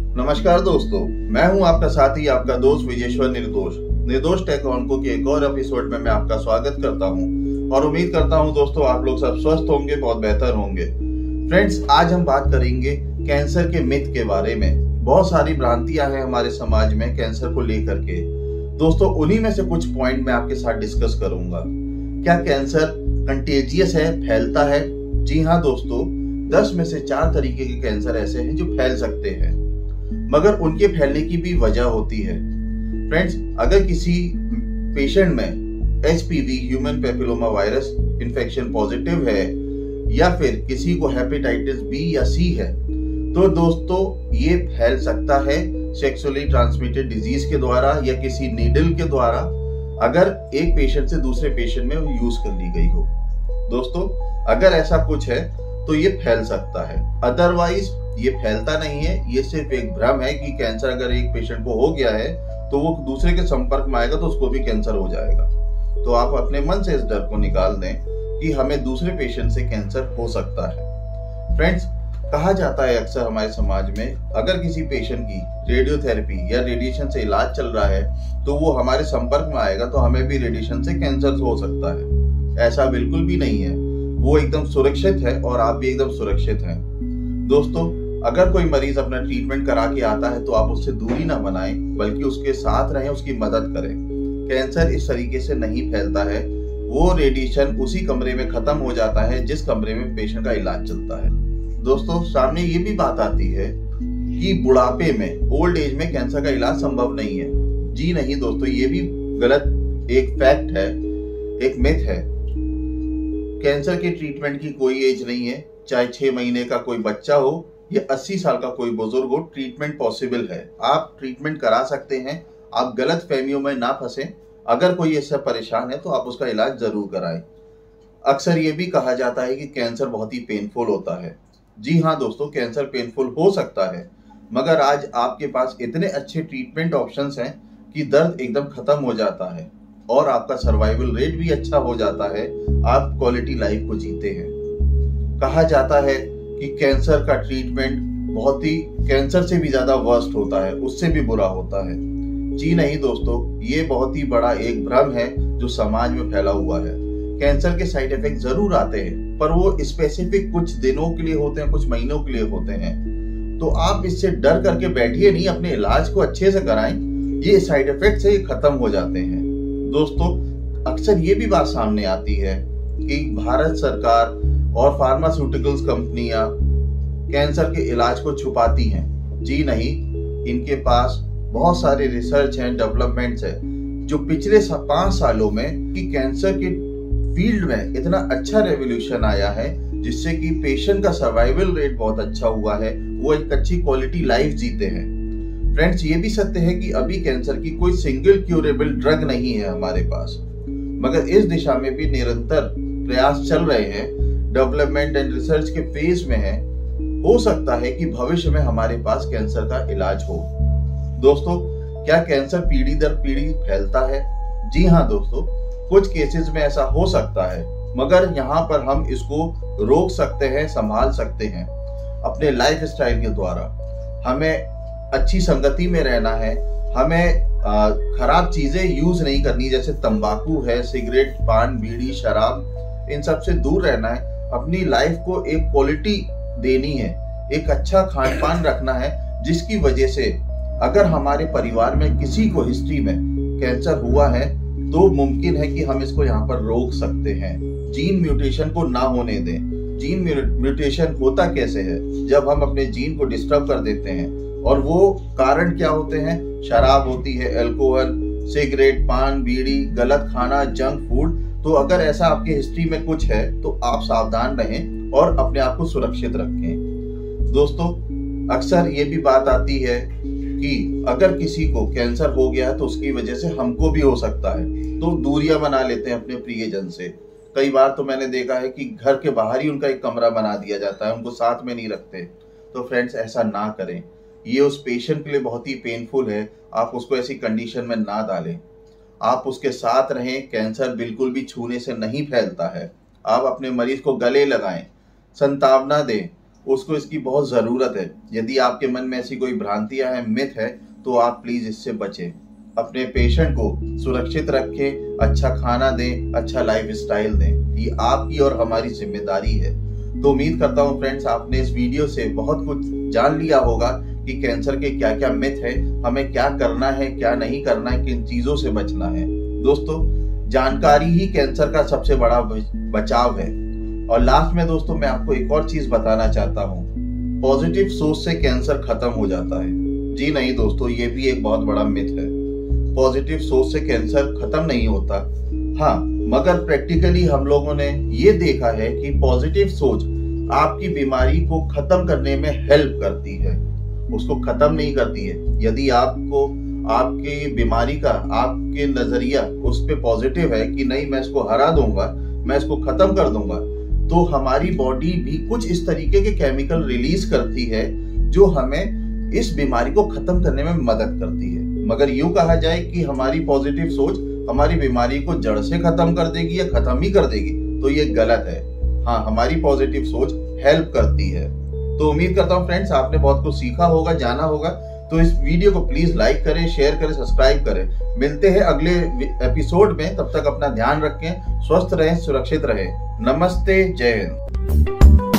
नमस्कार दोस्तों, मैं हूं आपका साथी, आपका दोस्त विजेश्वर निर्दोष टेक ऑनको के एक और एपिसोड में मैं आपका स्वागत करता हूं और उम्मीद करता हूं दोस्तों आप लोग सब स्वस्थ होंगे, बहुत बेहतर होंगे। फ्रेंड्स, आज हम बात करेंगे कैंसर के मिथ के बारे में। बहुत सारी भ्रांतियां हैं हमारे समाज में कैंसर को लेकर के। दोस्तों, उन्हीं में से कुछ पॉइंट मैं आपके साथ डिस्कस करूंगा। क्या कैंसर कंटेजियस है, फैलता है? जी हाँ दोस्तों, 10 में से 4 तरीके के कैंसर ऐसे हैं जो फैल सकते हैं, मगर उनके फैलने की भी वजह होती है। फ्रेंड्स, अगर किसी पेशेंट में HPV human papilloma virus infection positive है या फिर किसी को हेपेटाइटिस B या C है, तो दोस्तों ये फैल सकता है सेक्सुअली ट्रांसमिटेड डिजीज के द्वारा या किसी नीडल के द्वारा, अगर एक पेशेंट से दूसरे पेशेंट में यूज कर ली गई हो। दोस्तों, अगर ऐसा कुछ है तो ये फैल सकता है, अदरवाइज ये फैलता नहीं है। ये सिर्फ एक भ्रम है कि कैंसर अगर एक पेशेंट को हो गया है तो वो दूसरे के संपर्क में आएगा तो उसको भी कैंसर हो जाएगा। तो आप अपने मन से इस डर को निकाल दें कि हमें दूसरे पेशेंट से कैंसर हो सकता है। फ्रेंड्स, कहा जाता है अक्सर हमारे समाज में, अगर किसी पेशेंट की रेडियोथेरेपी या रेडिएशन से इलाज चल रहा है तो वो हमारे संपर्क में आएगा तो हमें भी रेडिएशन से कैंसर हो सकता है। ऐसा बिल्कुल भी नहीं है, वो एकदम सुरक्षित है और आप भी एकदम सुरक्षित हैं। दोस्तों, अगर कोई मरीज अपना ट्रीटमेंट करा के आता है तो आप उससे दूरी ना बनाएं, बल्कि उसके साथ रहें, उसकी मदद करें। कैंसर इस तरीके से नहीं फैलता है, वो रेडिएशन उसी कमरे में खत्म हो जाता है जिस कमरे में पेशेंट का इलाज चलता है। दोस्तों, सामने ये भी बात आती है कि बुढ़ापे में, ओल्ड एज में कैंसर का इलाज संभव नहीं है। जी नहीं दोस्तों, ये भी गलत एक फैक्ट है, एक मिथ है। कैंसर के ट्रीटमेंट की कोई एज नहीं है, चाहे 6 महीने का कोई बच्चा हो या 80 साल का कोई बुजुर्ग हो, ट्रीटमेंट पॉसिबल है। आप ट्रीटमेंट करा सकते हैं, आप गलत फहमियों में ना फंसे। अगर कोई ऐसा परेशान है तो आप उसका इलाज जरूर कराएं। अक्सर ये भी कहा जाता है कि कैंसर बहुत ही पेनफुल होता है। जी हाँ दोस्तों, कैंसर पेनफुल हो सकता है, मगर आज आपके पास इतने अच्छे ट्रीटमेंट ऑप्शंस हैं कि दर्द एकदम खत्म हो जाता है और आपका सर्वाइवल रेट भी अच्छा हो जाता है, आप क्वालिटी लाइफ को जीते हैं। कहा जाता है कि कैंसर का ट्रीटमेंट बहुत ही कैंसर से भी ज्यादा वर्स्ट होता है, उससे भी बुरा होता है। जी नहीं दोस्तों, ये बहुत ही बड़ा एक भ्रम है जो समाज में फैला हुआ है। कैंसर के साइड इफेक्ट जरूर आते हैं, पर वो स्पेसिफिक कुछ दिनों के लिए होते हैं, कुछ महीनों के लिए होते हैं। तो आप इससे डर करके बैठिए नहीं, अपने इलाज को अच्छे से कराएं, ये साइड इफेक्ट से खत्म हो जाते हैं। दोस्तों, अक्सर ये भी बात सामने आती है कि भारत सरकार और फार्मास्यूटिकल्स कंपनियां कैंसर के इलाज को छुपाती हैं। जी नहीं, इनके पास बहुत सारे रिसर्च हैं, डेवलपमेंट्स हैं जो पिछले 5 सालों में कि कैंसर के फील्ड में इतना अच्छा रेवोल्यूशन आया है जिससे कि पेशेंट का सर्वाइवल रेट बहुत अच्छा हुआ है, वो एक अच्छी क्वालिटी लाइफ जीते हैं। फ्रेंड्स, ये भी सत्य है कि अभी कैंसर की कोई सिंगल क्यूरेबल ड्रग नहीं है हमारे पास, मगर इस दिशा में भी निरंतर प्रयास चल रहे हैं, डेवलपमेंट एंड रिसर्च के फेज में है। हो सकता है कि भविष्य में हमारे पास कैंसर का इलाज हो। दोस्तों, क्या कैंसर पीढ़ी दर पीढ़ी फैलता है? जी हाँ दोस्तों, कुछ केसेस में ऐसा हो सकता है, मगर यहाँ पर हम इसको रोक सकते हैं, संभाल सकते हैं अपने लाइफ स्टाइल के द्वारा। हमें अच्छी संगति में रहना है, हमें खराब चीजें यूज नहीं करनी, जैसे तंबाकू है, सिगरेट, पान, बीड़ी, शराब, इन सब से दूर रहना है। अपनी लाइफ को एक क्वालिटी देनी है, एक अच्छा खान पान रखना है, जिसकी वजह से अगर हमारे परिवार में किसी को हिस्ट्री में कैंसर हुआ है तो मुमकिन है कि हम इसको यहाँ पर रोक सकते हैं। जीन म्यूटेशन को ना होने दें। जीन म्यूटेशन होता कैसे है? जब हम अपने जीन को डिस्टर्ब कर देते हैं, और वो कारण क्या होते हैं? शराब होती है, अल्कोहल, सिगरेट, पान, बीड़ी, गलत खाना, जंक फूड। तो अगर ऐसा आपके हिस्ट्री में कुछ है तो आप सावधान रहें और अपने आप को सुरक्षित रखें। दोस्तों, अक्सर ये भी बात आती है कि अगर किसी को कैंसर हो गया है तो उसकी वजह से हमको भी हो सकता है, तो दूरियां बना लेते हैं अपने प्रियजन से। कई बार तो मैंने देखा है कि घर के बाहर ही उनका एक कमरा बना दिया जाता है, उनको साथ में नहीं रखते। तो फ्रेंड्स, ऐसा ना करें, ये उस पेशेंट के लिए बहुत ही पेनफुल है। आप उसको ऐसी कंडीशन में ना डालें, आप उसके साथ रहें। कैंसर बिल्कुल भी छूने से नहीं फैलता है। आप अपने मरीज को गले लगाएं, संतावना दें, उसको इसकी बहुत ज़रूरत है। यदि आपके मन में ऐसी कोई भ्रांतियां हैं, मिथ है, तो आप प्लीज़ इससे बचें। अपने पेशेंट को सुरक्षित रखें, अच्छा खाना दें, अच्छा लाइफ स्टाइल दें। ये आपकी और हमारी जिम्मेदारी है। तो उम्मीद करता हूँ फ्रेंड्स, आपने इस वीडियो से बहुत कुछ जान लिया होगा कि कैंसर के क्या क्या मिथ है, हमें क्या करना है, क्या नहीं करना है, किन चीज़ों से बचना है। दोस्तों, जानकारी ही कैंसर का सबसे बड़ा बचाव है। और लास्ट में दोस्तों, मैं आपको एक और चीज़ बताना चाहता हूँ, पॉजिटिव सोच से कैंसर खत्म हो जाता है। जी नहीं दोस्तों, ये भी एक बहुत बड़ा मिथ है। पॉजिटिव सोच से कैंसर खत्म नहीं होता। हाँ, मगर प्रैक्टिकली हम लोगों ने ये देखा है कि पॉजिटिव सोच आपकी बीमारी को खत्म करने में हेल्प करती है, उसको खत्म नहीं करती है। यदि आपको आपकी बीमारी का आपके नजरिया उस पे पॉजिटिव है कि नहीं, मैं इसको हरा दूंगा, मैं इसको खत्म कर दूंगा, तो हमारी बॉडी भी कुछ इस तरीके के केमिकल रिलीज करती है जो हमें इस बीमारी को खत्म करने में मदद करती है। मगर यूं कहा जाए कि हमारी पॉजिटिव सोच हमारी बीमारी को जड़ से खत्म कर देगी या खत्म ही कर देगी, तो ये गलत है। हाँ, हमारी पॉजिटिव सोच हेल्प करती है। तो उम्मीद करता हूँ फ्रेंड्स, आपने बहुत कुछ सीखा होगा, जाना होगा। तो इस वीडियो को प्लीज लाइक करें, शेयर करें, सब्सक्राइब करें। मिलते हैं अगले एपिसोड में। तब तक अपना ध्यान रखें, स्वस्थ रहें, सुरक्षित रहें। नमस्ते, जय हिंद।